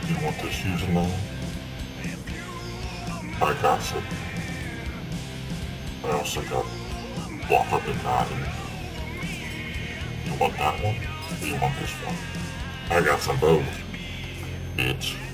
You want this username? I got some. I also got Wafah bin Laden I. You want that one? Or you want this one? I got some both, bitch.